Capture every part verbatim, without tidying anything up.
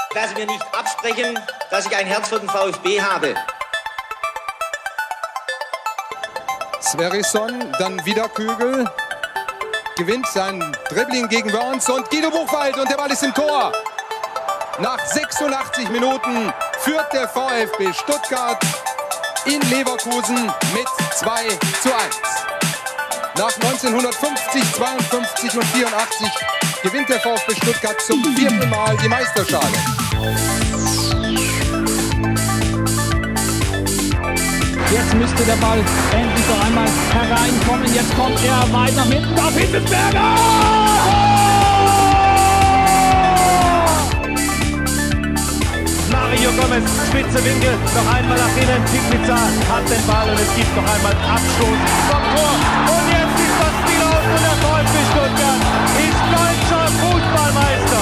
lasse mir nicht absprechen, dass ich ein Herz für den VfB habe. Sverrisson, dann wieder Kügel, gewinnt sein Dribbling gegen Wörns und Guido Buchwald und der Ball ist im Tor. Nach sechsundachtzig Minuten führt der VfB Stuttgart in Leverkusen mit zwei zu eins. Nach neunzehnhundertfünfzig, zweiundfünfzig und vierundachtzig gewinnt der VfB Stuttgart zum vierten Mal die Meisterschale. Jetzt müsste der Ball endlich noch einmal hereinkommen. Jetzt kommt er weit nach hinten auf Hitzelsberger! Mario Gomez, spitze Winkel, noch einmal nach innen. Pizza hat den Ball und es gibt noch einmal Abstoß vom Tor. Und jetzt ist das Spiel aus und der VfB Stuttgart ist deutscher Fußballmeister.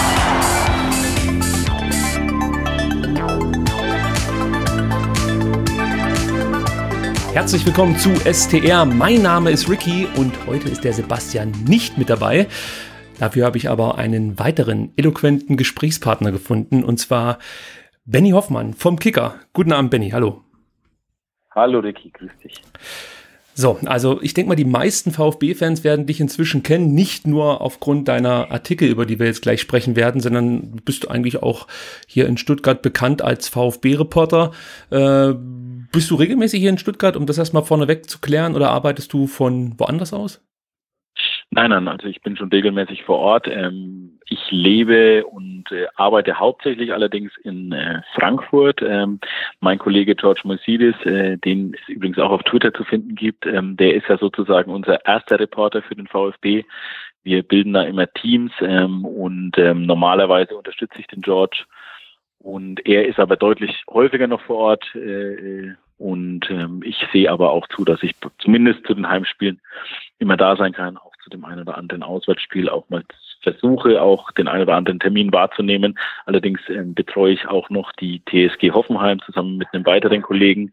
Herzlich willkommen zu S T R. Mein Name ist Ricky und heute ist der Sebastian nicht mit dabei. Dafür habe ich aber einen weiteren eloquenten Gesprächspartner gefunden, und zwar Benny Hoffmann vom Kicker. Guten Abend, Benny. Hallo. Hallo, Ricky. Grüß dich. So, also ich denke mal, die meisten VfB-Fans werden dich inzwischen kennen, nicht nur aufgrund deiner Artikel, über die wir jetzt gleich sprechen werden, sondern bist du eigentlich auch hier in Stuttgart bekannt als VfB-Reporter. Äh, bist du regelmäßig hier in Stuttgart, um das erstmal vorneweg zu klären, oder arbeitest du von woanders aus? Nein, nein, also ich bin schon regelmäßig vor Ort. Ähm, ich lebe und äh, arbeite hauptsächlich allerdings in äh, Frankfurt. Ähm, mein Kollege George Moisidis, äh, den es übrigens auch auf Twitter zu finden gibt, ähm, der ist ja sozusagen unser erster Reporter für den VfB. Wir bilden da immer Teams ähm, und ähm, normalerweise unterstütze ich den George. Und er ist aber deutlich häufiger noch vor Ort äh, und ähm, ich sehe aber auch zu, dass ich zumindest zu den Heimspielen immer da sein kann, auch zu dem einen oder anderen Auswärtsspiel auch mal versuche, auch den einen oder anderen Termin wahrzunehmen. Allerdings ähm, betreue ich auch noch die T S G Hoffenheim zusammen mit einem weiteren Kollegen.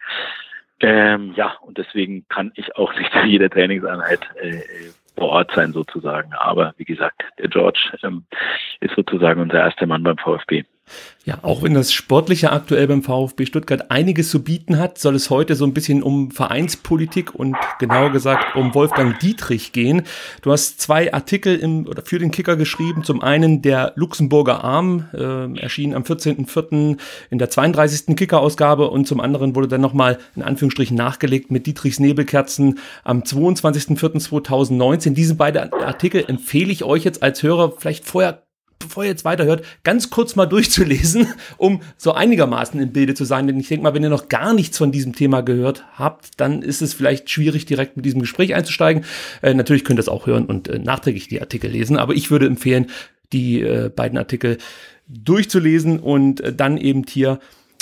Ähm, ja, und deswegen kann ich auch nicht zu jeder Trainingseinheit äh, vor Ort sein sozusagen. Aber wie gesagt, der George ähm, ist sozusagen unser erster Mann beim VfB. Ja, auch wenn das Sportliche aktuell beim VfB Stuttgart einiges zu bieten hat, soll es heute so ein bisschen um Vereinspolitik und genauer gesagt um Wolfgang Dietrich gehen. Du hast zwei Artikel im, oder für den Kicker geschrieben. Zum einen der Luxemburger Arm, äh, erschien am vierzehnten vierten in der zweiunddreißigsten Kicker-Ausgabe, und zum anderen wurde dann nochmal in Anführungsstrichen nachgelegt mit Dietrichs Nebelkerzen am zweiundzwanzigsten vierten zweitausendneunzehn. Diese beiden Artikel empfehle ich euch jetzt als Hörer vielleicht vorher, bevor ihr jetzt weiterhört, ganz kurz mal durchzulesen, um so einigermaßen im Bilde zu sein. Denn ich denke mal, wenn ihr noch gar nichts von diesem Thema gehört habt, dann ist es vielleicht schwierig, direkt mit diesem Gespräch einzusteigen. Äh, natürlich könnt ihr es auch hören und äh, nachträglich die Artikel lesen, aber ich würde empfehlen, die äh, beiden Artikel durchzulesen und äh, dann eben hier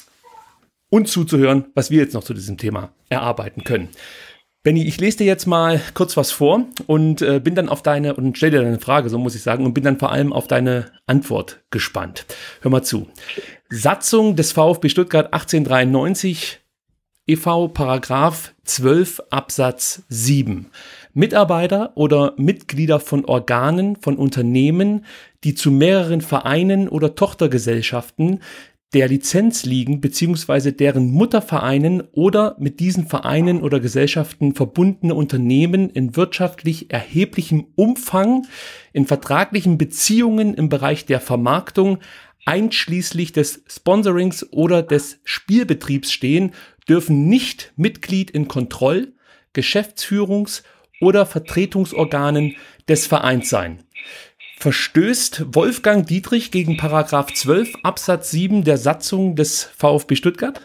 uns zuzuhören, was wir jetzt noch zu diesem Thema erarbeiten können. Benni, ich lese dir jetzt mal kurz was vor und äh, bin dann auf deine, und stell dir deine Frage, so muss ich sagen, und bin dann vor allem auf deine Antwort gespannt. Hör mal zu. Satzung des VfB Stuttgart achtzehnhundertdreiundneunzig e V, Paragraph zwölf Absatz sieben. Mitarbeiter oder Mitglieder von Organen, von Unternehmen, die zu mehreren Vereinen oder Tochtergesellschaften der Lizenz liegen, beziehungsweise deren Muttervereinen oder mit diesen Vereinen oder Gesellschaften verbundene Unternehmen in wirtschaftlich erheblichem Umfang in vertraglichen Beziehungen im Bereich der Vermarktung, einschließlich des Sponsorings oder des Spielbetriebs stehen, dürfen nicht Mitglied in Kontroll-, Geschäftsführungs- oder Vertretungsorganen des Vereins sein. Verstößt Wolfgang Dietrich gegen Paragraph zwölf Absatz sieben der Satzung des VfB Stuttgart?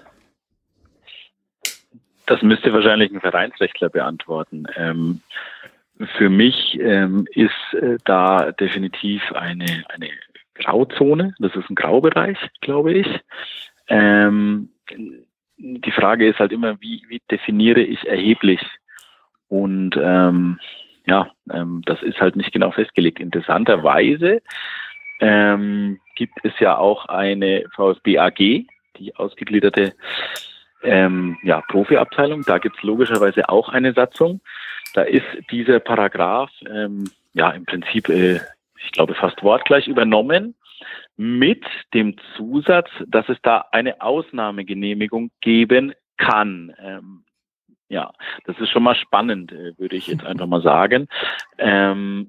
Das müsste wahrscheinlich ein Vereinsrechtler beantworten. Ähm, für mich ähm, ist äh, da definitiv eine, eine Grauzone. Das ist ein Graubereich, glaube ich. Ähm, die Frage ist halt immer, wie, wie definiere ich erheblich? Und ähm, Ja, ähm, das ist halt nicht genau festgelegt. Interessanterweise ähm, gibt es ja auch eine VfB A G, die ausgegliederte ähm, ja, Profiabteilung. Da gibt es logischerweise auch eine Satzung. Da ist dieser Paragraph ähm, ja im Prinzip, äh, ich glaube, fast wortgleich übernommen. mit dem Zusatz, dass es da eine Ausnahmegenehmigung geben kann. Ähm, ja, das ist schon mal spannend, äh, würde ich jetzt einfach mal sagen. Ähm,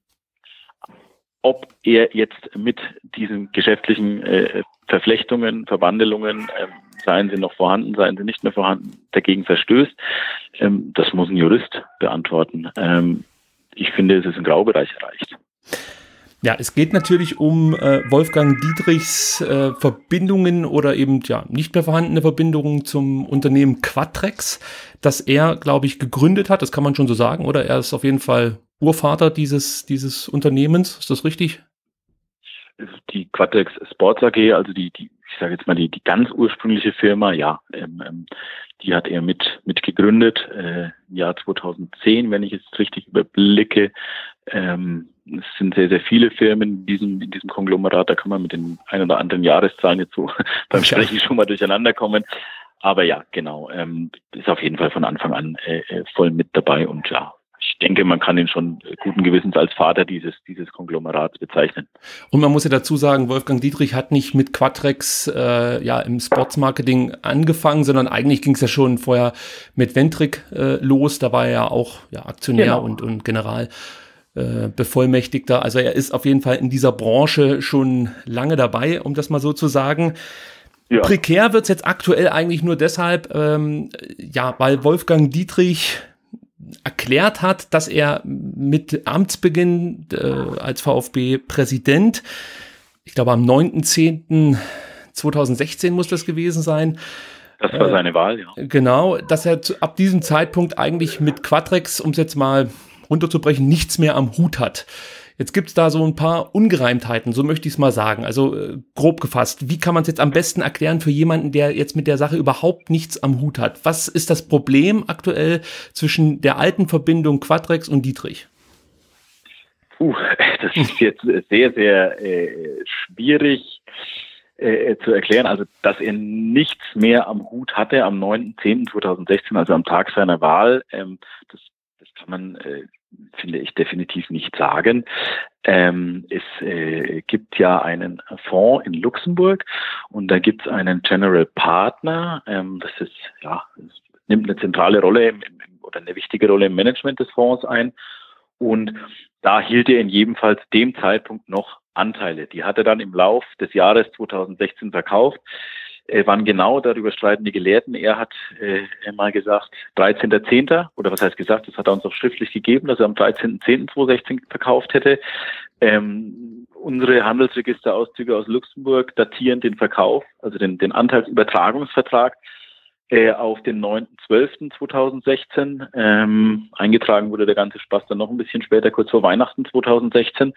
ob er jetzt mit diesen geschäftlichen äh, Verflechtungen, Verbandelungen, äh, seien sie noch vorhanden, seien sie nicht mehr vorhanden, dagegen verstößt, ähm, das muss ein Jurist beantworten. Ähm, ich finde, es ist ein Graubereich erreicht. Ja, es geht natürlich um äh, Wolfgang Dietrichs äh, Verbindungen oder eben ja nicht mehr vorhandene Verbindungen zum Unternehmen Quatrex, das er, glaube ich, gegründet hat. Das kann man schon so sagen, oder? Er ist auf jeden Fall Urvater dieses dieses Unternehmens. Ist das richtig? Die Quatrex Sports A G, also die, die ich sage jetzt mal die die ganz ursprüngliche Firma, ja, ähm, ähm, die hat er mit mit gegründet äh, im Jahr zweitausendzehn, wenn ich es richtig überblicke. Ähm, es sind sehr, sehr viele Firmen in diesem, in diesem Konglomerat. Da kann man mit den ein oder anderen Jahreszahlen jetzt so beim Sprechen schon mal durcheinander kommen. Aber ja, genau, ähm, ist auf jeden Fall von Anfang an äh, voll mit dabei. Und ja, ich denke, man kann ihn schon guten Gewissens als Vater dieses, dieses Konglomerats bezeichnen. Und man muss ja dazu sagen, Wolfgang Dietrich hat nicht mit Quatrex äh, ja im Sportsmarketing angefangen, sondern eigentlich ging es ja schon vorher mit Ventric äh, los. Da war er ja auch ja, Aktionär genau. und, und General. Bevollmächtigter. Also er ist auf jeden Fall in dieser Branche schon lange dabei, um das mal so zu sagen. Ja. Prekär wird es jetzt aktuell eigentlich nur deshalb, ähm, ja, weil Wolfgang Dietrich erklärt hat, dass er mit Amtsbeginn äh, als VfB-Präsident, ich glaube am neunten zehnten zweitausendsechzehn muss das gewesen sein, das war seine Wahl, ja. Genau, dass er zu, ab diesem Zeitpunkt eigentlich mit Quatrex, um es jetzt mal runterzubrechen, nichts mehr am Hut hat. Jetzt gibt es da so ein paar Ungereimtheiten, so möchte ich es mal sagen. Also äh, grob gefasst, wie kann man es jetzt am besten erklären für jemanden, der jetzt mit der Sache überhaupt nichts am Hut hat? Was ist das Problem aktuell zwischen der alten Verbindung Quatrex und Dietrich? Puh, das ist jetzt sehr, sehr äh, schwierig äh, zu erklären. Also, dass er nichts mehr am Hut hatte am neunten zehnten zweitausendsechzehn, also am Tag seiner Wahl, ähm, das, das kann man äh, finde ich definitiv nicht sagen. Ähm, es äh, gibt ja einen Fonds in Luxemburg und da gibt es einen General Partner. Ähm, das ist ja das nimmt eine zentrale Rolle im, im, oder eine wichtige Rolle im Management des Fonds ein. Und da hielt er in jedem Fall zu dem Zeitpunkt noch Anteile. Die hat er dann im Lauf des Jahres zweitausendsechzehn verkauft. Äh, wann genau, darüber streiten die Gelehrten. Er hat äh, mal gesagt, dreizehnten zehnten oder was heißt gesagt, das hat er uns auch schriftlich gegeben, dass er am dreizehnten zehnten zweitausendsechzehn verkauft hätte. Ähm, unsere Handelsregisterauszüge aus Luxemburg datieren den Verkauf, also den, den Anteilsübertragungsvertrag, äh, auf den neunten zwölften zweitausendsechzehn. Ähm, eingetragen wurde der ganze Spaß dann noch ein bisschen später, kurz vor Weihnachten zweitausendsechzehn.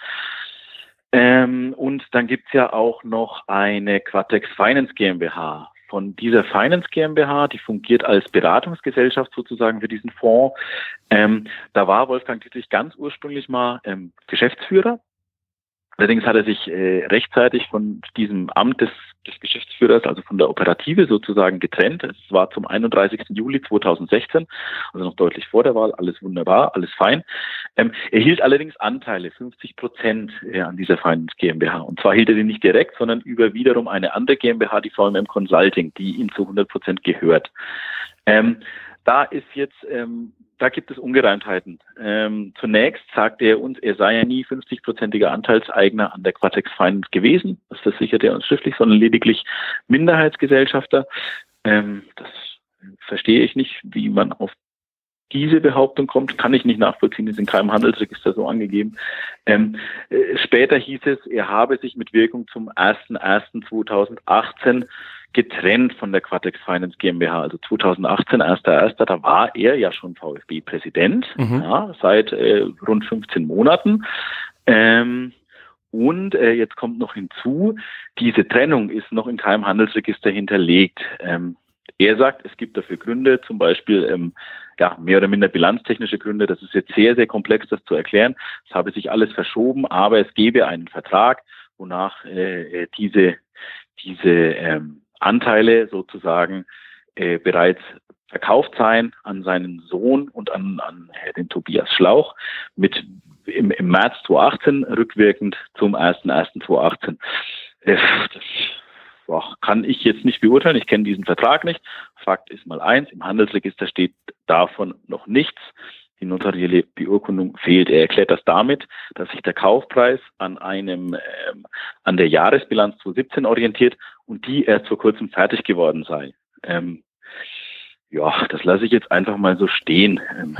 Ähm, und dann gibt's ja auch noch eine Quatrex Finance GmbH. Von dieser Finance GmbH, die fungiert als Beratungsgesellschaft sozusagen für diesen Fonds. Ähm, da war Wolfgang Dietrich ganz ursprünglich mal ähm, Geschäftsführer. Allerdings hat er sich äh, rechtzeitig von diesem Amt des, des Geschäftsführers, also von der Operative sozusagen getrennt. Es war zum einunddreißigsten Juli zweitausendsechzehn, also noch deutlich vor der Wahl, alles wunderbar, alles fein. Ähm, er hielt allerdings Anteile, fünfzig Prozent äh, an dieser Finance GmbH. Und zwar hielt er die nicht direkt, sondern über wiederum eine andere GmbH, die V M M Consulting, die ihm zu hundert Prozent gehört. Ähm, da ist jetzt... Ähm, Da gibt es Ungereimtheiten. Ähm, zunächst sagte er uns, er sei ja nie fünfzig-prozentiger Anteilseigner an der Quatrex Finance gewesen. Das versichert er uns schriftlich, sondern lediglich Minderheitsgesellschafter. Ähm, das verstehe ich nicht, wie man auf diese Behauptung kommt, kann ich nicht nachvollziehen, ist in keinem Handelsregister so angegeben. Ähm, äh, später hieß es, er habe sich mit Wirkung zum ersten ersten zweitausendachtzehn getrennt von der Quatrex Finance GmbH, also zweitausendachtzehn, erster erster Da war er ja schon VfB-Präsident, mhm. ja, seit äh, rund fünfzehn Monaten. Ähm, und äh, jetzt kommt noch hinzu, diese Trennung ist noch in keinem Handelsregister hinterlegt. Ähm, er sagt, es gibt dafür Gründe, zum Beispiel ähm, ja, mehr oder minder bilanztechnische Gründe. Das ist jetzt sehr, sehr komplex, das zu erklären. Es habe sich alles verschoben, aber es gebe einen Vertrag, wonach äh, diese, diese ähm, Anteile sozusagen äh, bereits verkauft seien an seinen Sohn und an, an den Tobias Schlauch mit im, im März zweitausendachtzehn, rückwirkend zum ersten ersten zweitausendachtzehn. Das boah, kann ich jetzt nicht beurteilen. Ich kenne diesen Vertrag nicht. Fakt ist mal eins, im Handelsregister steht davon noch nichts. Die notarielle Beurkundung fehlt. Er erklärt das damit, dass sich der Kaufpreis an einem ähm, an der Jahresbilanz zweitausendsiebzehn orientiert und die erst vor kurzem fertig geworden sei. Ähm, ja, das lasse ich jetzt einfach mal so stehen. Ähm,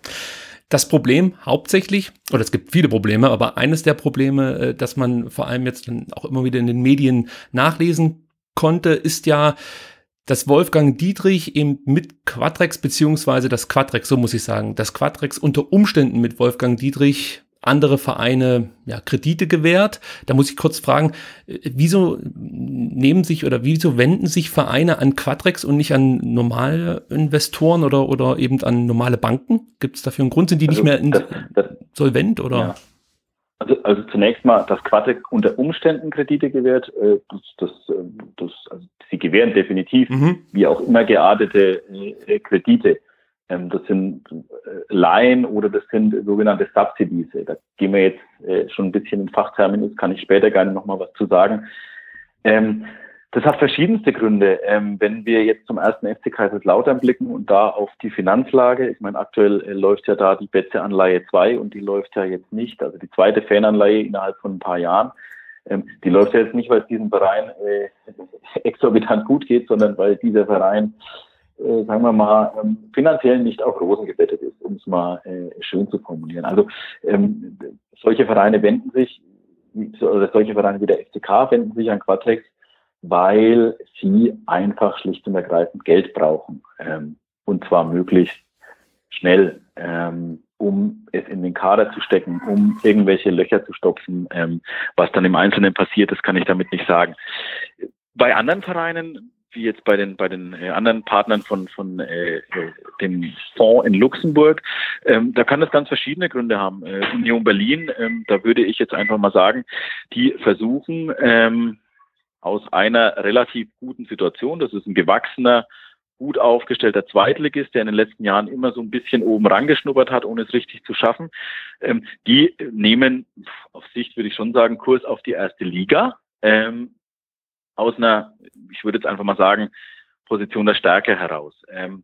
Das Problem hauptsächlich, oder es gibt viele Probleme, aber eines der Probleme, das man vor allem jetzt auch immer wieder in den Medien nachlesen konnte, ist ja, dass Wolfgang Dietrich eben mit Quadrex, beziehungsweise das Quadrex, so muss ich sagen, das Quadrex unter Umständen mit Wolfgang Dietrich andere Vereine ja, Kredite gewährt. Da muss ich kurz fragen, wieso nehmen sich oder wieso wenden sich Vereine an Quadrex und nicht an normale Investoren oder, oder eben an normale Banken? Gibt es dafür einen Grund? Sind die also nicht mehr in, das, das, solvent? Oder? Ja. Also, also zunächst mal, dass Quadrex unter Umständen Kredite gewährt, äh, das, das, das, also sie gewähren definitiv, mhm. wie auch immer geartete äh, Kredite. Ähm, das sind äh, Leihen oder das sind sogenannte Subsidies. Da gehen wir jetzt äh, schon ein bisschen in Fachterminus, kann ich später gerne nochmal was zu sagen. Ähm, das hat verschiedenste Gründe. Ähm, wenn wir jetzt zum ersten F C Kaiserslautern blicken und da auf die Finanzlage, ich meine, aktuell äh, läuft ja da die Betze-Anleihe zwei und die läuft ja jetzt nicht, also die zweite Fananleihe innerhalb von ein paar Jahren. Ähm, die läuft ja jetzt nicht, weil es diesem Verein äh, exorbitant gut geht, sondern weil dieser Verein Äh, sagen wir mal, ähm, finanziell nicht auf Rosen gebettet ist, um es mal äh, schön zu formulieren. Also ähm, solche Vereine wenden sich, oder solche Vereine wie der F C K wenden sich an Quadrex, weil sie einfach schlicht und ergreifend Geld brauchen. Ähm, und zwar möglichst schnell, ähm, um es in den Kader zu stecken, um irgendwelche Löcher zu stopfen. Ähm, was dann im Einzelnen passiert, das kann ich damit nicht sagen. Bei anderen Vereinen, wie jetzt bei den bei den äh, anderen Partnern von von äh, dem Fonds in Luxemburg, ähm, da kann das ganz verschiedene Gründe haben. Äh, Union Berlin, ähm, da würde ich jetzt einfach mal sagen, die versuchen ähm, aus einer relativ guten Situation, das ist ein gewachsener, gut aufgestellter Zweitligist, der in den letzten Jahren immer so ein bisschen oben rangeschnuppert hat, ohne es richtig zu schaffen, ähm, die nehmen auf Sicht, würde ich schon sagen, Kurs auf die erste Liga. Ähm, aus einer, ich würde jetzt einfach mal sagen, Position der Stärke heraus. Ähm,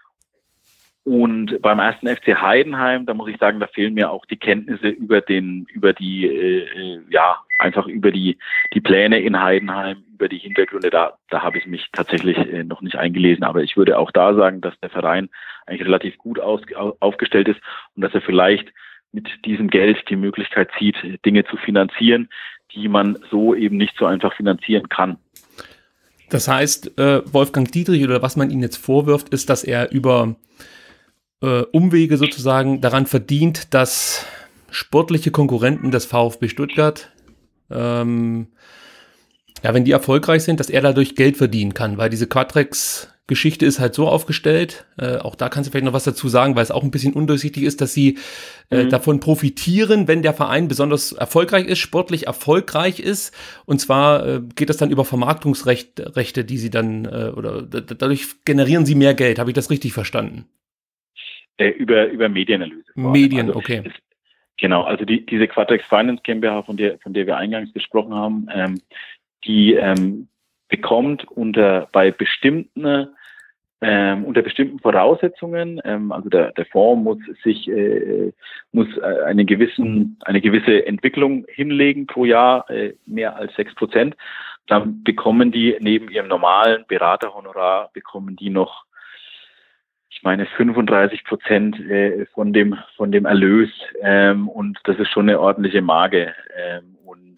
und beim ersten F C Heidenheim, da muss ich sagen, da fehlen mir auch die Kenntnisse über den, über die, äh, ja, einfach über die, die Pläne in Heidenheim, über die Hintergründe. Da, da habe ich mich tatsächlich äh, noch nicht eingelesen. Aber ich würde auch da sagen, dass der Verein eigentlich relativ gut aus, aufgestellt ist und dass er vielleicht mit diesem Geld die Möglichkeit sieht, Dinge zu finanzieren, die man so eben nicht so einfach finanzieren kann. Das heißt, äh, Wolfgang Dietrich oder was man ihm jetzt vorwirft, ist, dass er über äh, Umwege sozusagen daran verdient, dass sportliche Konkurrenten des VfB Stuttgart, ähm, ja, wenn die erfolgreich sind, dass er dadurch Geld verdienen kann, weil diese Quadrex-Geschichte ist halt so aufgestellt, äh, auch da kannst du vielleicht noch was dazu sagen, weil es auch ein bisschen undurchsichtig ist, dass sie äh, mhm. davon profitieren, wenn der Verein besonders erfolgreich ist, sportlich erfolgreich ist, und zwar äh, geht das dann über Vermarktungsrechte, Rechte, die sie dann, äh, oder d- dadurch generieren sie mehr Geld, habe ich das richtig verstanden? Äh, über, über Medienerlöse. Medien, also, okay. Es, genau, also die, diese Quadrex Finance GmbH, von der, von der wir eingangs gesprochen haben, ähm, die ähm, bekommt unter bei bestimmten ähm, unter bestimmten Voraussetzungen, ähm, also der, der Fonds muss sich äh, muss äh, eine gewissen eine gewisse Entwicklung hinlegen pro Jahr, äh, mehr als sechs Prozent. Dann bekommen die neben ihrem normalen Beraterhonorar bekommen die noch, ich meine, fünfunddreißig Prozent äh, von dem von dem Erlös, ähm, und das ist schon eine ordentliche Marge, ähm, und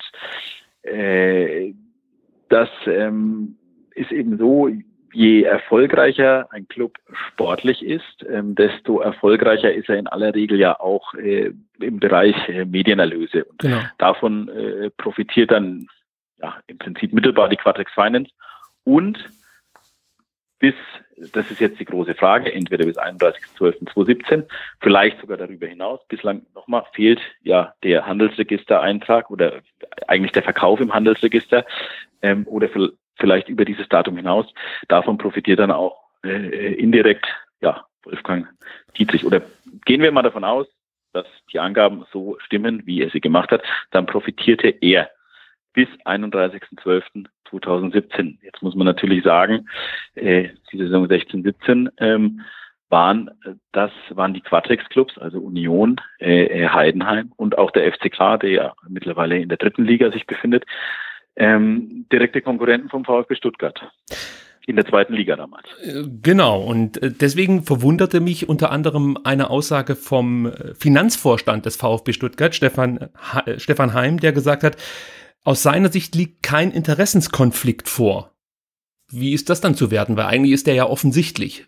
äh, das ähm, ist eben so, je erfolgreicher ein Club sportlich ist, ähm, desto erfolgreicher ist er in aller Regel ja auch äh, im Bereich äh, Medienerlöse. Und genau. davon äh, profitiert dann ja im Prinzip mittelbar die Quadrex Finance und bis, das ist jetzt die große Frage, entweder bis einunddreißigsten zwölften zweitausendsiebzehn, vielleicht sogar darüber hinaus. Bislang nochmal fehlt ja der Handelsregistereintrag oder eigentlich der Verkauf im Handelsregister, ähm, oder für, vielleicht über dieses Datum hinaus. Davon profitiert dann auch äh, indirekt ja Wolfgang Dietrich. Oder gehen wir mal davon aus, dass die Angaben so stimmen, wie er sie gemacht hat, dann profitierte er bis einunddreißigsten zwölften zweitausendsiebzehn. Jetzt muss man natürlich sagen, äh, die Saison sechzehn siebzehn ähm, waren das waren die Quatrex-Clubs, also Union, äh, Heidenheim und auch der F C K, der ja mittlerweile in der dritten Liga sich befindet, ähm, direkte Konkurrenten vom VfB Stuttgart. In der zweiten Liga damals. Genau, und deswegen verwunderte mich unter anderem eine Aussage vom Finanzvorstand des VfB Stuttgart, Stefan, Stefan Heim, der gesagt hat, aus seiner Sicht liegt kein Interessenskonflikt vor. Wie ist das dann zu werten? Weil eigentlich ist der ja offensichtlich.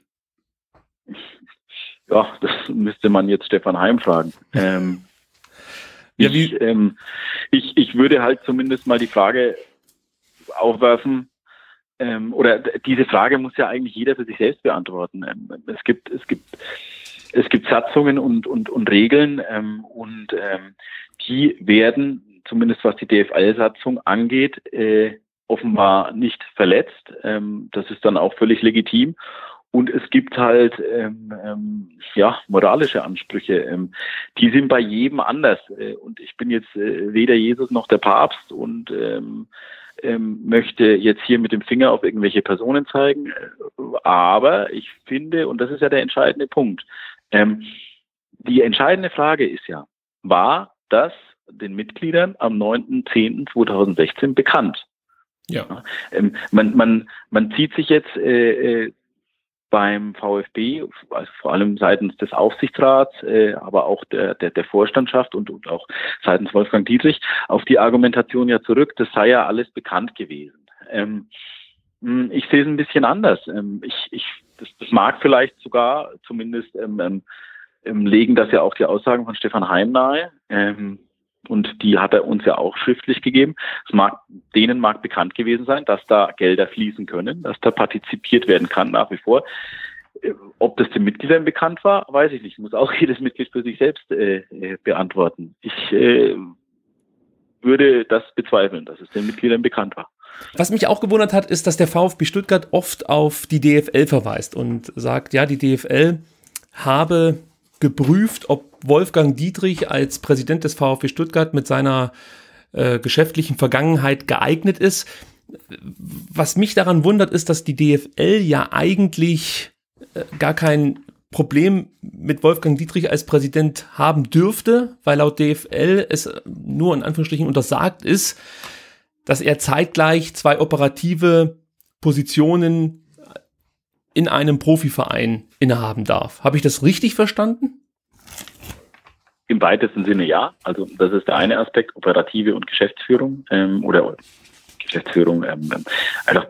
Ja, das müsste man jetzt Stefan Heim fragen. ähm, ja, wie? Ich, ähm, ich, ich würde halt zumindest mal die Frage aufwerfen, Ähm, oder diese Frage muss ja eigentlich jeder für sich selbst beantworten. Ähm, es gibt, es gibt, es gibt Satzungen und, und, und Regeln, ähm, und ähm, die werden, zumindest was die D F L-Satzung angeht, äh, offenbar nicht verletzt. Ähm, das ist dann auch völlig legitim. Und es gibt halt ähm, ähm, ja moralische Ansprüche. Ähm, die sind bei jedem anders. Äh, und ich bin jetzt äh, weder Jesus noch der Papst und ähm, ähm, möchte jetzt hier mit dem Finger auf irgendwelche Personen zeigen. Aber ich finde, und das ist ja der entscheidende Punkt, ähm, die entscheidende Frage ist ja, war das den Mitgliedern am neunten zehnten zweitausendsechzehn bekannt? Ja. Ähm, man, man, man zieht sich jetzt äh, äh, beim VfB, also vor allem seitens des Aufsichtsrats, äh, aber auch der, der, der Vorstandschaft und, und auch seitens Wolfgang Dietrich auf die Argumentation ja zurück, das sei ja alles bekannt gewesen. Ähm, ich sehe es ein bisschen anders. Ähm, ich, ich, das, das mag vielleicht sogar, zumindest ähm, ähm, legen das ja auch die Aussagen von Stefan Heim nahe, ähm, und die hat er uns ja auch schriftlich gegeben. Es mag, denen mag bekannt gewesen sein, dass da Gelder fließen können, dass da partizipiert werden kann nach wie vor. Ob das den Mitgliedern bekannt war, weiß ich nicht. Muss auch jedes Mitglied für sich selbst äh, beantworten. Ich äh, würde das bezweifeln, dass es den Mitgliedern bekannt war. Was mich auch gewundert hat, ist, dass der VfB Stuttgart oft auf die D F L verweist und sagt, ja, die D F L habe geprüft, ob Wolfgang Dietrich als Präsident des VfB Stuttgart mit seiner äh, geschäftlichen Vergangenheit geeignet ist. Was mich daran wundert, ist, dass die D F L ja eigentlich äh, gar kein Problem mit Wolfgang Dietrich als Präsident haben dürfte, weil laut D F L es nur in Anführungsstrichen untersagt ist, dass er zeitgleich zwei operative Positionen in einem Profiverein innehaben darf. Habe ich das richtig verstanden? Im weitesten Sinne ja. Also das ist der eine Aspekt, operative und Geschäftsführung ähm, oder Geschäftsführung, ähm, einfach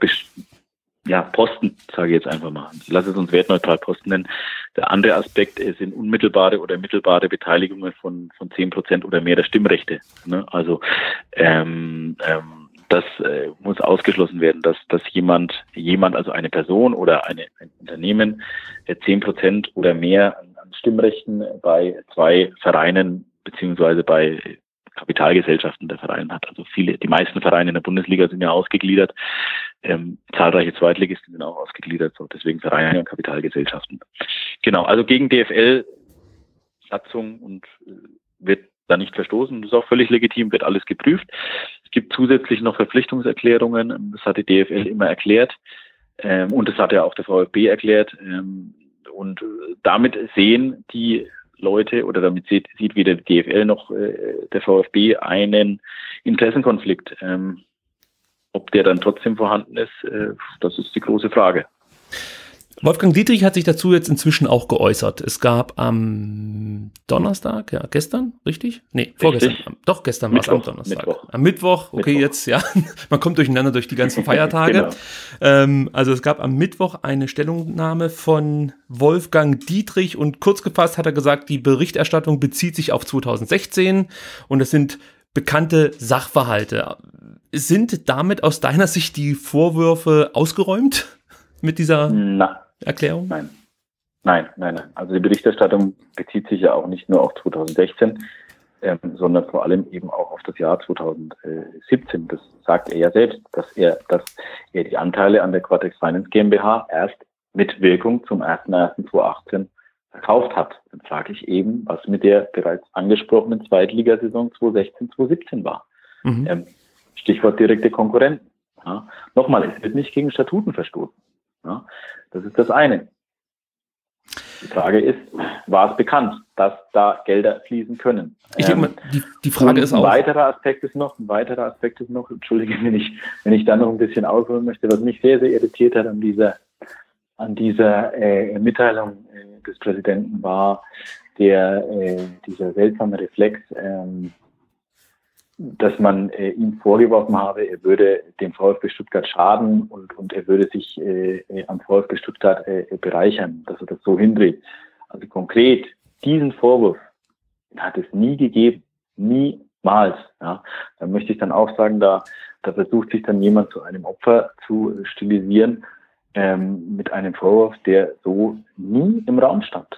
ja, Posten, sage ich jetzt einfach mal. Lass es uns wertneutral Posten nennen. Der andere Aspekt sind unmittelbare oder mittelbare Beteiligungen von von zehn Prozent oder mehr der Stimmrechte. Ne? Also ähm, ähm, das äh, muss ausgeschlossen werden, dass dass jemand, jemand, also eine Person oder eine, ein Unternehmen, zehn Prozent oder mehr an, an Stimmrechten bei zwei Vereinen beziehungsweise bei Kapitalgesellschaften der Vereine hat. Also viele, die meisten Vereine in der Bundesliga sind ja ausgegliedert. Ähm, zahlreiche Zweitligisten sind auch ausgegliedert, so deswegen Vereine und Kapitalgesellschaften. Genau, also gegen D F L-Satzung und äh, wird da nicht verstoßen. Das ist auch völlig legitim, wird alles geprüft. Es gibt zusätzlich noch Verpflichtungserklärungen. Das hat die D F L immer erklärt. Ähm, und das hat ja auch der VfB erklärt. Ähm, und damit sehen die Leute oder damit sieht, sieht weder die D F L noch äh, der VfB einen Interessenkonflikt. Ähm, ob der dann trotzdem vorhanden ist, äh, das ist die große Frage. Wolfgang Dietrich hat sich dazu jetzt inzwischen auch geäußert. Es gab am Donnerstag, ja, gestern, richtig? Nee, vorgestern. Richtig. Doch, gestern war es am Donnerstag. Mittwoch. Am Mittwoch, okay, Mittwoch. Jetzt, ja, man kommt durcheinander durch die ganzen Feiertage. Genau. ähm, also es gab am Mittwoch eine Stellungnahme von Wolfgang Dietrich und kurz gefasst hat er gesagt, die Berichterstattung bezieht sich auf zweitausendsechzehn und es sind bekannte Sachverhalte. Sind damit aus deiner Sicht die Vorwürfe ausgeräumt mit dieser Na. Erklärung? Nein. Nein, nein, nein. Also die Berichterstattung bezieht sich ja auch nicht nur auf zweitausendsechzehn, ähm, sondern vor allem eben auch auf das Jahr zweitausendsiebzehn. Das sagt er ja selbst, dass er, dass er die Anteile an der Quatrex Finance GmbH erst mit Wirkung zum ersten ersten zweitausendachtzehn verkauft hat. Dann frage ich eben, was mit der bereits angesprochenen Zweitligasaison zweitausendsechzehn zweitausendsiebzehn war. Mhm. Ähm, Stichwort direkte Konkurrenten. Ja. Nochmal, es wird nicht gegen Statuten verstoßen. Ja. Das ist das eine. Die Frage ist, war es bekannt, dass da Gelder fließen können? Ich denke mal, die, die Frage ist auch... Ein weiterer Aspekt ist noch, ein weiterer Aspekt ist noch, entschuldige, wenn ich, wenn ich da noch ein bisschen ausholen möchte, was mich sehr, sehr irritiert hat an dieser, an dieser äh, Mitteilung äh, des Präsidenten war der, äh, dieser seltsame Reflex, ähm, dass man äh, ihm vorgeworfen habe, er würde dem VfB Stuttgart schaden und, und er würde sich äh, am VfB Stuttgart äh, bereichern, dass er das so hindreht. Also konkret, diesen Vorwurf hat es nie gegeben, niemals. Ja. Da möchte ich dann auch sagen, da, da versucht sich dann jemand zu einem Opfer zu stilisieren ähm, mit einem Vorwurf, der so nie im Raum stand.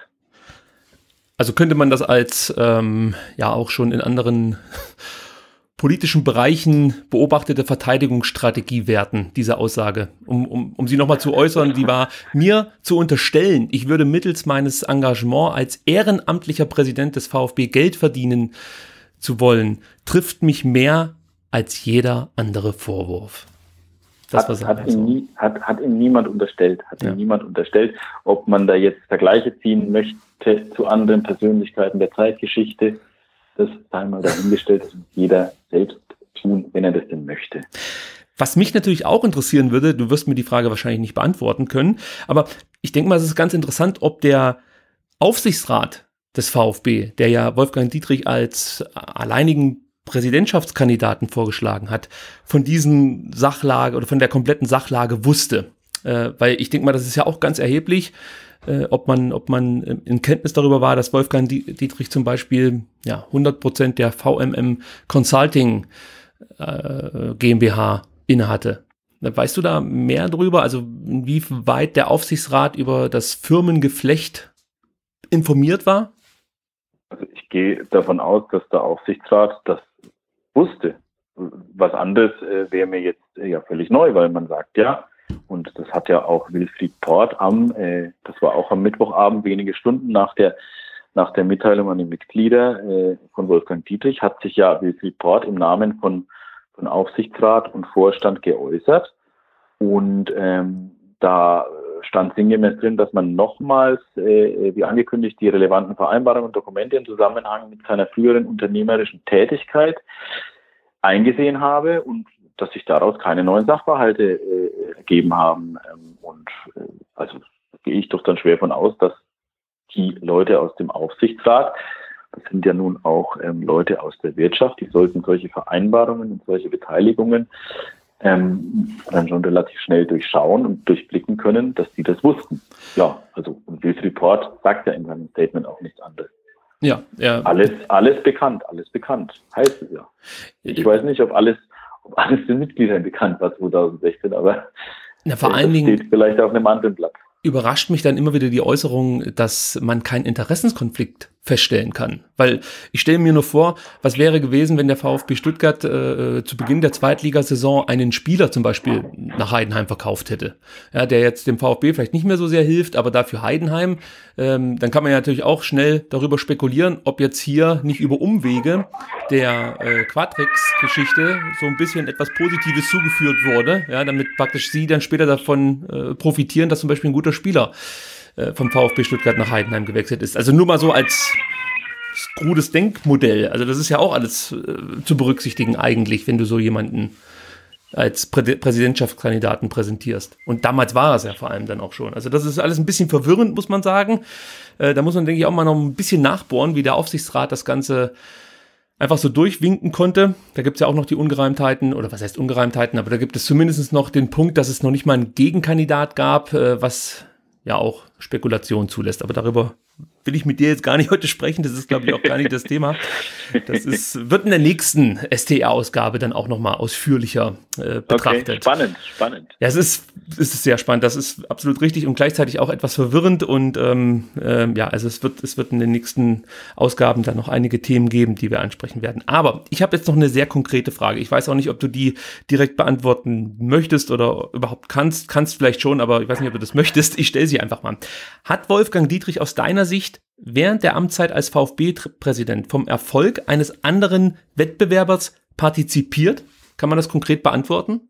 Also könnte man das als ähm, ja auch schon in anderen politischen Bereichen beobachtete Verteidigungsstrategie werten, diese Aussage. Um, um, um sie nochmal zu äußern, die war mir zu unterstellen, ich würde mittels meines Engagements als ehrenamtlicher Präsident des VfB Geld verdienen zu wollen, trifft mich mehr als jeder andere Vorwurf. Das hat, hat, ihm nie, hat, hat ihm niemand unterstellt, hat ja. ihm niemand unterstellt, ob man da jetzt Vergleiche ziehen möchte zu anderen Persönlichkeiten der Zeitgeschichte. Das einmal dahingestellt, dass jeder selbst tun, wenn er das denn möchte. Was mich natürlich auch interessieren würde, du wirst mir die Frage wahrscheinlich nicht beantworten können, aber ich denke mal, es ist ganz interessant, ob der Aufsichtsrat des VfB, der ja Wolfgang Dietrich als alleinigen Präsidentschaftskandidaten vorgeschlagen hat, von diesen Sachlage oder von der kompletten Sachlage wusste. Äh, weil ich denke mal, das ist ja auch ganz erheblich, Äh, ob man, ob man in Kenntnis darüber war, dass Wolfgang Dietrich zum Beispiel ja hundert Prozent der V M M Consulting äh, GmbH innehatte. Weißt du da mehr drüber? Also inwieweit der Aufsichtsrat über das Firmengeflecht informiert war? Also ich gehe davon aus, dass der Aufsichtsrat das wusste. Was anderes äh, wäre mir jetzt äh, ja völlig neu, weil man sagt, ja, und das hat ja auch Wilfried Port am, äh, das war auch am Mittwochabend, wenige Stunden nach der nach der Mitteilung an die Mitglieder äh, von Wolfgang Dietrich, hat sich ja Wilfried Port im Namen von, von Aufsichtsrat und Vorstand geäußert. Und ähm, da stand sinngemäß drin, dass man nochmals, äh, wie angekündigt, die relevanten Vereinbarungen und Dokumente im Zusammenhang mit seiner früheren unternehmerischen Tätigkeit eingesehen habe und dass sich daraus keine neuen Sachverhalte äh, ergeben haben. Ähm, und äh, also gehe ich doch dann schwer von aus, dass die Leute aus dem Aufsichtsrat, das sind ja nun auch ähm, Leute aus der Wirtschaft, die sollten solche Vereinbarungen und solche Beteiligungen ähm, dann schon relativ schnell durchschauen und durchblicken können, dass die das wussten. Ja, also und Wilfried Port sagt ja in seinem Statement auch nichts anderes. Ja, ja. Alles, alles bekannt, alles bekannt, heißt es ja. Ich weiß nicht, ob alles Ob alles den Mitgliedern bekannt war zwanzig sechzehn, aber ja, vor das allen Dingen steht vielleicht auf einem anderen Blatt. Überrascht mich dann immer wieder die Äußerung, dass man keinen Interessenskonflikt feststellen kann. Weil ich stelle mir nur vor, was wäre gewesen, wenn der VfB Stuttgart äh, zu Beginn der Zweitligasaison einen Spieler zum Beispiel nach Heidenheim verkauft hätte. Ja, der jetzt dem VfB vielleicht nicht mehr so sehr hilft, aber dafür Heidenheim. Ähm, dann kann man ja natürlich auch schnell darüber spekulieren, ob jetzt hier nicht über Umwege der äh, Quadrex-Geschichte so ein bisschen etwas Positives zugeführt wurde, ja, damit praktisch sie dann später davon äh, profitieren, dass zum Beispiel ein guter Spieler äh, vom VfB Stuttgart nach Heidenheim gewechselt ist. Also nur mal so als krudes Denkmodell. Also das ist ja auch alles äh, zu berücksichtigen eigentlich, wenn du so jemanden als Prä- Präsidentschaftskandidaten präsentierst. Und damals war es ja vor allem dann auch schon. Also das ist alles ein bisschen verwirrend, muss man sagen. Äh, da muss man, denke ich, auch mal noch ein bisschen nachbohren, wie der Aufsichtsrat das Ganze einfach so durchwinken konnte. Da gibt es ja auch noch die Ungereimtheiten, oder was heißt Ungereimtheiten, aber da gibt es zumindest noch den Punkt, dass es noch nicht mal einen Gegenkandidat gab, äh, was ja auch Spekulation zulässt. Aber darüber will ich mit dir jetzt gar nicht heute sprechen. Das ist, glaube ich, auch gar nicht das Thema. Das ist, wird in der nächsten S T R-Ausgabe dann auch nochmal ausführlicher äh, betrachtet. Okay, spannend, spannend. Ja, es ist, es ist sehr spannend. Das ist absolut richtig und gleichzeitig auch etwas verwirrend. Und ähm, ähm, ja, also es wird, es wird in den nächsten Ausgaben dann noch einige Themen geben, die wir ansprechen werden. Aber ich habe jetzt noch eine sehr konkrete Frage. Ich weiß auch nicht, ob du die direkt beantworten möchtest oder überhaupt kannst. Kannst vielleicht schon, aber ich weiß nicht, ob du das möchtest. Ich stelle sie einfach mal. Hat Wolfgang Dietrich aus deiner Sicht während der Amtszeit als VfB-Präsident vom Erfolg eines anderen Wettbewerbers partizipiert? Kann man das konkret beantworten?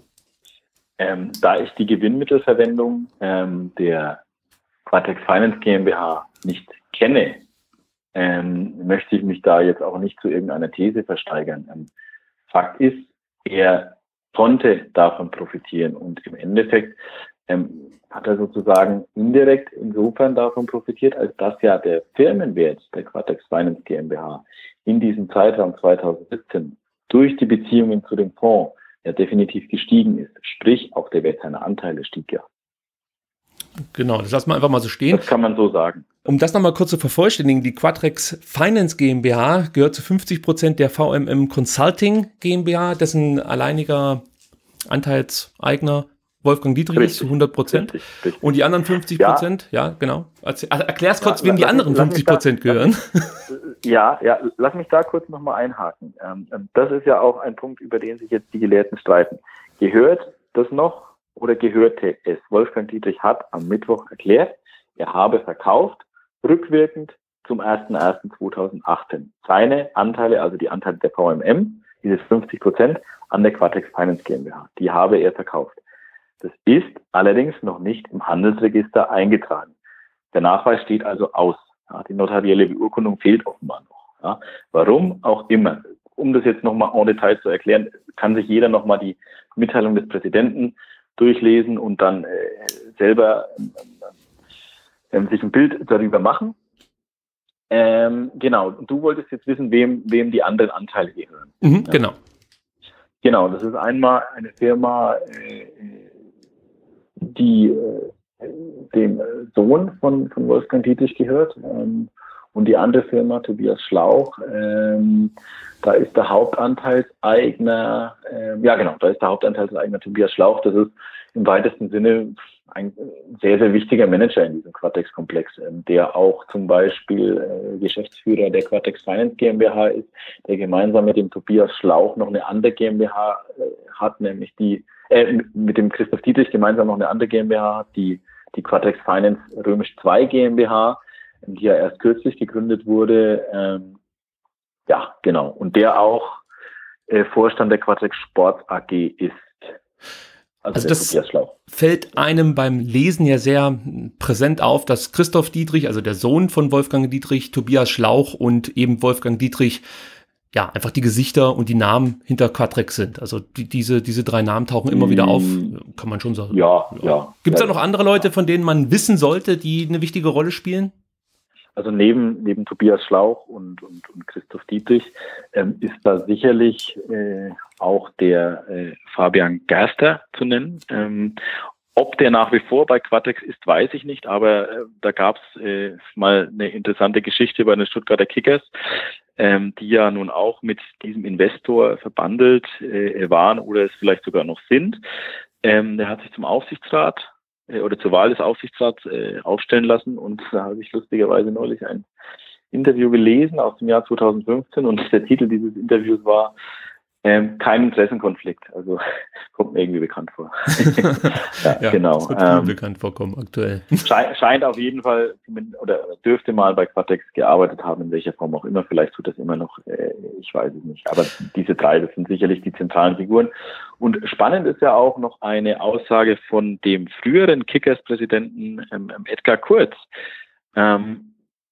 Ähm, da ich die Gewinnmittelverwendung ähm, der Quatrex Finance GmbH nicht kenne, ähm, möchte ich mich da jetzt auch nicht zu irgendeiner These versteigern. Ähm, Fakt ist, er konnte davon profitieren und im Endeffekt ähm, hat er sozusagen indirekt insofern davon profitiert, als dass ja der Firmenwert der Quatrex Finance GmbH in diesem Zeitraum zweitausendsiebzehn durch die Beziehungen zu dem Fonds ja definitiv gestiegen ist. Sprich, auch der Wert seiner Anteile stieg ja. Genau, das lassen wir einfach mal so stehen. Das kann man so sagen. Um das nochmal kurz zu vervollständigen, die Quatrex Finance GmbH gehört zu fünfzig Prozent der V M M Consulting GmbH, dessen alleiniger Anteilseigner Wolfgang Dietrich ist zu hundert Prozent. Richtig, richtig. Und die anderen fünfzig Prozent, ja, ja genau. Erklär's kurz, ja, wem die anderen fünfzig Prozent gehören. Ja, ja, lass mich da kurz nochmal einhaken. Das ist ja auch ein Punkt, über den sich jetzt die Gelehrten streiten. Gehört das noch oder gehörte es? Wolfgang Dietrich hat am Mittwoch erklärt, er habe verkauft, rückwirkend zum ersten ersten zweitausendachtzehn. Seine Anteile, also die Anteile der V M M, diese fünfzig Prozent, an der Quatrex Finance GmbH. Die habe er verkauft. Das ist allerdings noch nicht im Handelsregister eingetragen. Der Nachweis steht also aus. Ja, die notarielle Beurkundung fehlt offenbar noch. Ja, warum auch immer. Um das jetzt nochmal en Detail zu erklären, kann sich jeder nochmal die Mitteilung des Präsidenten durchlesen und dann äh, selber äh, sich ein Bild darüber machen. Ähm, genau, du wolltest jetzt wissen, wem, wem die anderen Anteile gehören. Mhm, ja. Genau. Genau, das ist einmal eine Firma, äh, die äh, dem Sohn von, von Wolfgang Dietrich gehört. Ähm, und die andere Firma, Tobias Schlauch, ähm, da ist der Hauptanteilseigner, äh, ja genau, da ist der Hauptanteilseigner Tobias Schlauch. Das ist im weitesten Sinne ein sehr, sehr wichtiger Manager in diesem Quatrex-Komplex, ähm, der auch zum Beispiel äh, Geschäftsführer der Quatrex Finance GmbH ist, der gemeinsam mit dem Tobias Schlauch noch eine andere GmbH äh, hat, nämlich die, äh, mit dem Christoph Dietrich gemeinsam noch eine andere GmbH hat, die, die Quatrex Finance Römisch zwei GmbH, die ja erst kürzlich gegründet wurde. Ähm, ja, genau. Und der auch äh, Vorstand der Quatrex Sports A G ist. Also, also das fällt einem beim Lesen ja sehr präsent auf, dass Christoph Dietrich, also der Sohn von Wolfgang Dietrich, Tobias Schlauch und eben Wolfgang Dietrich, ja, einfach die Gesichter und die Namen hinter Quatrex sind. Also die, diese, diese drei Namen tauchen immer wieder auf, kann man schon sagen. Ja, ja. ja. Gibt es da noch andere Leute, von denen man wissen sollte, die eine wichtige Rolle spielen? Also neben, neben Tobias Schlauch und, und, und Christoph Dietrich ähm, ist da sicherlich äh, auch der äh, Fabian Gerster zu nennen. Ähm, ob der nach wie vor bei Quatrex ist, weiß ich nicht, aber äh, da gab es äh, mal eine interessante Geschichte bei den Stuttgarter Kickers, ähm, die ja nun auch mit diesem Investor verbandelt äh, waren oder es vielleicht sogar noch sind. Ähm, der hat sich zum Aufsichtsrat oder zur Wahl des Aufsichtsrats äh, aufstellen lassen und da habe ich lustigerweise neulich ein Interview gelesen aus dem Jahr zweitausendfünfzehn und der Titel dieses Interviews war ähm, kein Interessenkonflikt, also kommt mir irgendwie bekannt vor. ja, ja, genau. Das wird ähm, bekannt vorkommen aktuell. Scheint, scheint auf jeden Fall oder dürfte mal bei Quatrex gearbeitet haben, in welcher Form auch immer, vielleicht tut das immer noch, äh, ich weiß es nicht, aber diese drei, das sind sicherlich die zentralen Figuren. Und spannend ist ja auch noch eine Aussage von dem früheren Kickers-Präsidenten ähm, Edgar Kurz. Ähm,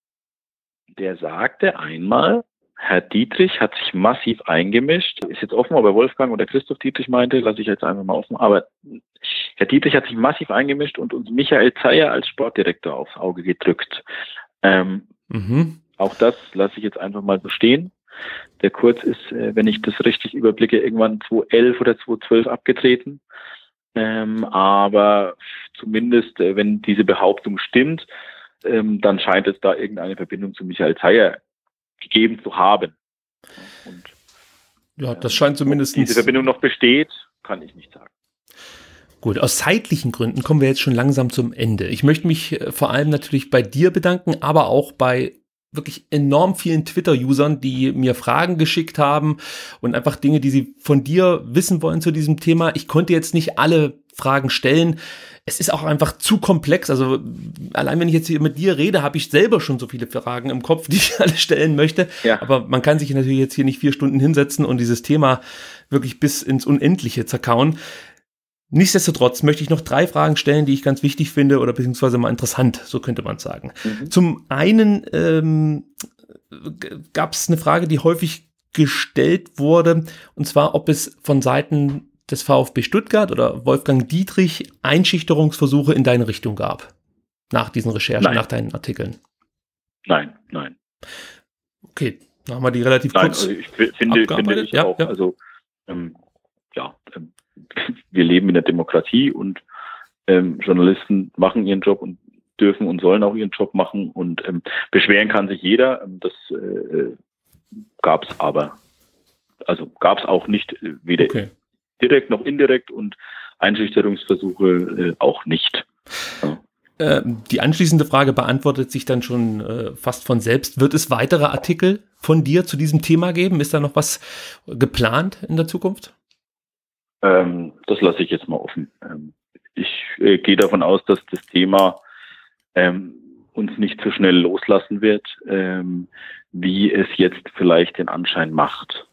der sagte einmal, Herr Dietrich hat sich massiv eingemischt. Ist jetzt offen, ob er Wolfgang oder Christoph Dietrich meinte, lasse ich jetzt einfach mal offen. Aber Herr Dietrich hat sich massiv eingemischt und uns Michael Zeyer als Sportdirektor aufs Auge gedrückt. Ähm, mhm. Auch das lasse ich jetzt einfach mal so stehen. Der Kurz ist, äh, wenn ich das richtig überblicke, irgendwann zweitausendelf oder zweitausendzwölf abgetreten. Ähm, aber zumindest, äh, wenn diese Behauptung stimmt, ähm, dann scheint es da irgendeine Verbindung zu Michael Zeyer gegeben zu haben. Und, ja, das scheint zumindest. Diese Verbindung noch besteht, kann ich nicht sagen. Gut, aus zeitlichen Gründen kommen wir jetzt schon langsam zum Ende. Ich möchte mich vor allem natürlich bei dir bedanken, aber auch bei wirklich enorm vielen Twitter-Usern, die mir Fragen geschickt haben und einfach Dinge, die sie von dir wissen wollen zu diesem Thema. Ich konnte jetzt nicht alle Fragen stellen. Es ist auch einfach zu komplex. Also allein wenn ich jetzt hier mit dir rede, habe ich selber schon so viele Fragen im Kopf, die ich alle stellen möchte. Ja. Aber man kann sich natürlich jetzt hier nicht vier Stunden hinsetzen und dieses Thema wirklich bis ins Unendliche zerkauen. Nichtsdestotrotz möchte ich noch drei Fragen stellen, die ich ganz wichtig finde oder beziehungsweise mal interessant, so könnte man sagen. Mhm. Zum einen ähm, gab es eine Frage, die häufig gestellt wurde, und zwar, ob es von Seiten des VfB Stuttgart oder Wolfgang Dietrich Einschüchterungsversuche in deine Richtung gab, nach diesen Recherchen, nein. nach deinen Artikeln. Nein, nein. Okay, dann haben wir die relativ nein, kurz also ich finde, finde ich ja, auch, ja. also ähm, ja, ähm, wir leben in der Demokratie und ähm, Journalisten machen ihren Job und dürfen und sollen auch ihren Job machen und ähm, beschweren kann sich jeder. Ähm, das äh, gab es aber, also gab es auch nicht, äh, weder okay. direkt noch indirekt und Einschüchterungsversuche äh, auch nicht. Ja. Äh, die anschließende Frage beantwortet sich dann schon äh, fast von selbst. Wird es weitere Artikel von dir zu diesem Thema geben? Ist da noch was geplant in der Zukunft? Ähm, das lasse ich jetzt mal offen. Ähm, ich äh, gehe davon aus, dass das Thema ähm, uns nicht so schnell loslassen wird, ähm, wie es jetzt vielleicht den Anschein macht.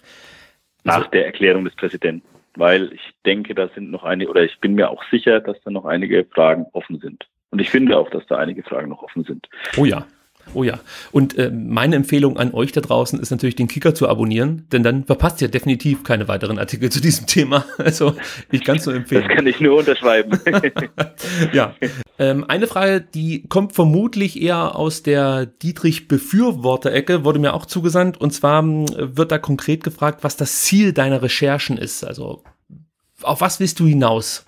Nach also, der Erklärung des Präsidenten. Weil ich denke, da sind noch einige, oder ich bin mir auch sicher, dass da noch einige Fragen offen sind. Und ich finde auch, dass da einige Fragen noch offen sind. Oh ja. Oh ja, und äh, meine Empfehlung an euch da draußen ist natürlich, den Kicker zu abonnieren, denn dann verpasst ihr definitiv keine weiteren Artikel zu diesem Thema. Also ich kann es nur empfehlen. Das kann ich nur unterschreiben. Ja, ähm, eine Frage, die kommt vermutlich eher aus der Dietrich-Befürworter-Ecke, wurde mir auch zugesandt, und zwar wird da konkret gefragt, was das Ziel deiner Recherchen ist. Also auf was willst du hinaus?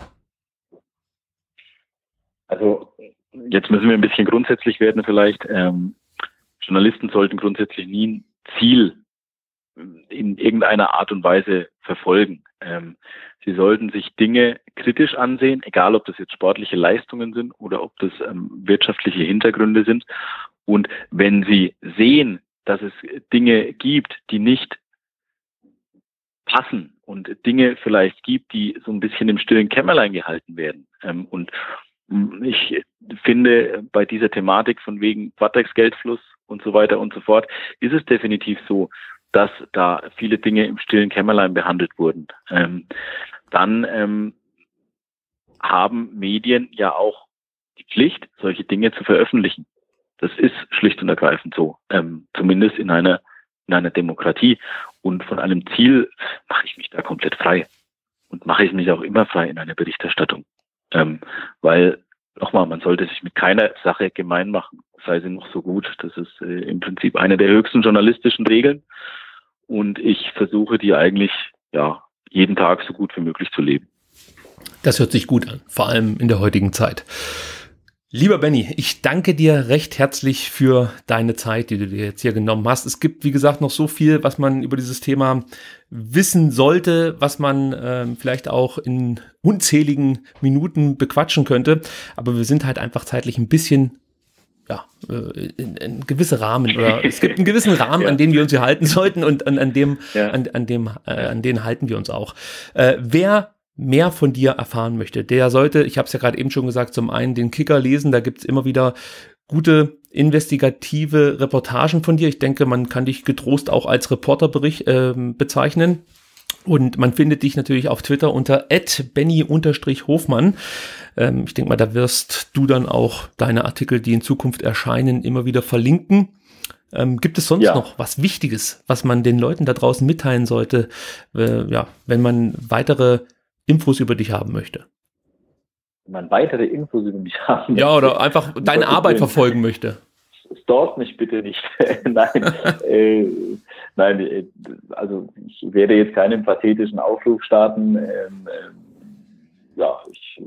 Also jetzt müssen wir ein bisschen grundsätzlich werden vielleicht. Ähm, Journalisten sollten grundsätzlich nie ein Ziel in irgendeiner Art und Weise verfolgen. Ähm, sie sollten sich Dinge kritisch ansehen, egal ob das jetzt sportliche Leistungen sind oder ob das ähm, wirtschaftliche Hintergründe sind. Und wenn sie sehen, dass es Dinge gibt, die nicht passen und Dinge vielleicht gibt, die so ein bisschen im stillen Kämmerlein gehalten werden, ähm, und ich finde, bei dieser Thematik von wegen Quatex-Geldfluss und so weiter und so fort, ist es definitiv so, dass da viele Dinge im stillen Kämmerlein behandelt wurden. Ähm, dann ähm, haben Medien ja auch die Pflicht, solche Dinge zu veröffentlichen. Das ist schlicht und ergreifend so, ähm, zumindest in einer, in einer Demokratie. Und von einem Ziel mache ich mich da komplett frei und mache ich mich auch immer frei in einer Berichterstattung. Ähm, weil, nochmal, man sollte sich mit keiner Sache gemein machen, sei sie noch so gut. Das ist äh, im Prinzip eine der höchsten journalistischen Regeln. Und ich versuche die eigentlich ja jeden Tag so gut wie möglich zu leben. Das hört sich gut an, vor allem in der heutigen Zeit. Lieber Benny, ich danke dir recht herzlich für deine Zeit, die du dir jetzt hier genommen hast. Es gibt, wie gesagt, noch so viel, was man über dieses Thema wissen sollte, was man äh, vielleicht auch in unzähligen Minuten bequatschen könnte. Aber wir sind halt einfach zeitlich ein bisschen, ja, äh, in, in gewisse Rahmen, oder es gibt einen gewissen Rahmen, ja, an den wir uns hier halten sollten, und an, an dem, ja. an, an dem, äh, an den halten wir uns auch. Äh, wer mehr von dir erfahren möchte, der sollte, ich habe es ja gerade eben schon gesagt, zum einen den Kicker lesen, da gibt es immer wieder gute investigative Reportagen von dir. Ich denke, man kann dich getrost auch als Reporterbericht äh, bezeichnen. Und man findet dich natürlich auf Twitter unter at benny hofmann. Ähm, ich denke mal, da wirst du dann auch deine Artikel, die in Zukunft erscheinen, immer wieder verlinken. Ähm, gibt es sonst ja. noch was Wichtiges, was man den Leuten da draußen mitteilen sollte, äh, ja, wenn man weitere Infos über dich haben möchte? Wenn man weitere Infos über mich haben möchte. Ja, oder einfach deine Arbeit verfolgen möchte. Stalk mich bitte nicht. Nein, äh, nein, äh, also ich werde jetzt keinen pathetischen Aufruf starten. Ähm, äh, ja, ich,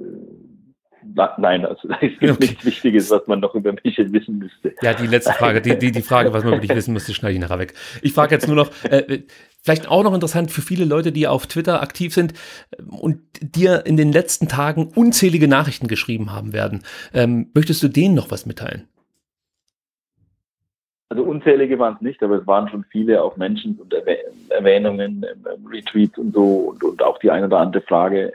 äh, nein, also es gibt okay. nichts Wichtiges, was man noch über mich wissen müsste. Ja, die letzte Frage, die, die, die Frage, was man über dich wissen müsste, schneide ich nachher weg. Ich frage jetzt nur noch, äh, vielleicht auch noch interessant für viele Leute, die auf Twitter aktiv sind und dir in den letzten Tagen unzählige Nachrichten geschrieben haben werden. Ähm, möchtest du denen noch was mitteilen? also unzählige waren es nicht, aber es waren schon viele auch Menschen und Erwähnungen, Retweets und so und, und auch die eine oder andere Frage.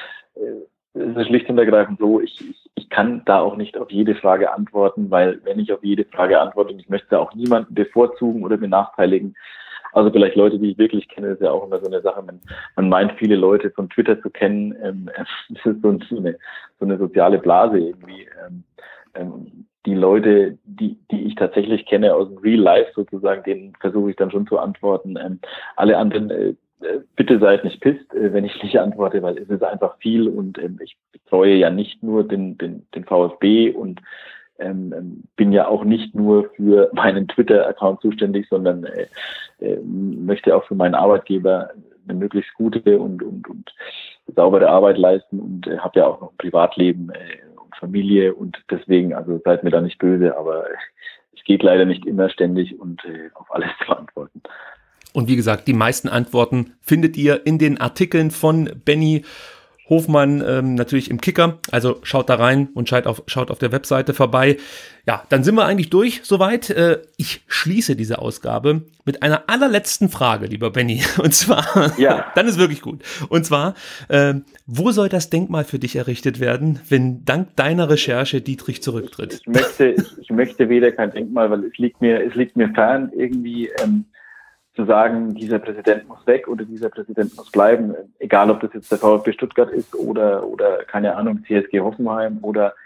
Es ist schlicht und ergreifend so, ich, ich, ich kann da auch nicht auf jede Frage antworten, weil wenn ich auf jede Frage antworte, ich möchte auch niemanden bevorzugen oder benachteiligen, also vielleicht Leute, die ich wirklich kenne, ist ja auch immer so eine Sache, man, man meint viele Leute von Twitter zu kennen, ähm, das ist so eine, so eine soziale Blase irgendwie. Ähm, ähm, die Leute, die, die ich tatsächlich kenne aus dem Real Life sozusagen, denen versuche ich dann schon zu antworten. Ähm, alle anderen, äh, bitte seid nicht pisst, äh, wenn ich nicht antworte, weil es ist einfach viel und ähm, ich betreue ja nicht nur den, den, den VfB und ähm, bin ja auch nicht nur für meinen Twitter-Account zuständig, sondern äh, äh, möchte auch für meinen Arbeitgeber eine möglichst gute und, und, und saubere Arbeit leisten und äh, habe ja auch noch ein Privatleben äh, Familie und deswegen, also seid mir da nicht böse, aber es geht leider nicht immer ständig und äh, auf alles zu antworten. Und wie gesagt, die meisten Antworten findet ihr in den Artikeln von Benny Hofmann, ähm, natürlich im Kicker, also schaut da rein und schaut auf, schaut auf der Webseite vorbei. Ja, dann sind wir eigentlich durch soweit. Äh, ich schließe diese Ausgabe mit einer allerletzten Frage, lieber Benny. Und zwar, ja. Dann ist wirklich gut. Und zwar, äh, wo soll das Denkmal für dich errichtet werden, wenn dank deiner Recherche Dietrich zurücktritt? Ich, ich möchte, ich, ich möchte weder kein Denkmal, weil es liegt mir, es liegt mir fern, irgendwie ähm, zu sagen, dieser Präsident muss weg oder dieser Präsident muss bleiben, egal ob das jetzt der VfB Stuttgart ist oder, oder keine Ahnung, C S G Hoffenheim oder,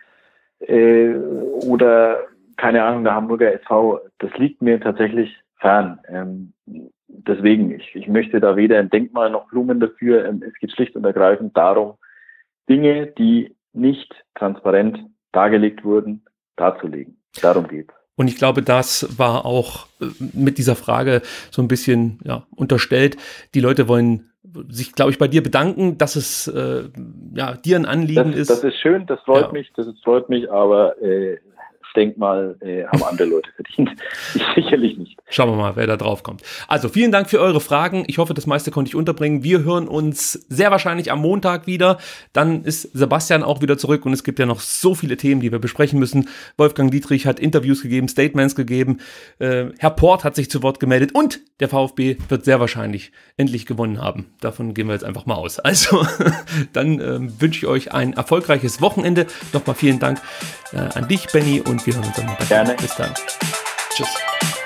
äh, oder keine Ahnung, der Hamburger S V, das liegt mir tatsächlich fern. Ähm, deswegen, ich, ich möchte da weder ein Denkmal noch Blumen dafür. Ähm, es geht schlicht und ergreifend darum, Dinge, die nicht transparent dargelegt wurden, darzulegen. Darum geht's. Und ich glaube, das war auch mit dieser Frage so ein bisschen ja, unterstellt. Die Leute wollen sich, glaube ich, bei dir bedanken, dass es äh, ja, dir ein Anliegen das, ist. Das ist schön, das freut ja. mich, das ist, freut mich, aber äh, ich denke mal, äh, haben andere Leute verdient. Ich sicherlich nicht. Schauen wir mal, wer da drauf kommt. Also vielen Dank für eure Fragen. Ich hoffe, das meiste konnte ich unterbringen. Wir hören uns sehr wahrscheinlich am Montag wieder. Dann ist Sebastian auch wieder zurück und es gibt ja noch so viele Themen, die wir besprechen müssen. Wolfgang Dietrich hat Interviews gegeben, Statements gegeben. Äh, Herr Port hat sich zu Wort gemeldet und der VfB wird sehr wahrscheinlich endlich gewonnen haben. Davon gehen wir jetzt einfach mal aus. Also dann äh, wünsche ich euch ein erfolgreiches Wochenende. Nochmal vielen Dank äh, an dich, Benny, und wir hören uns am Montag. Gerne. Bis dann. Tschüss.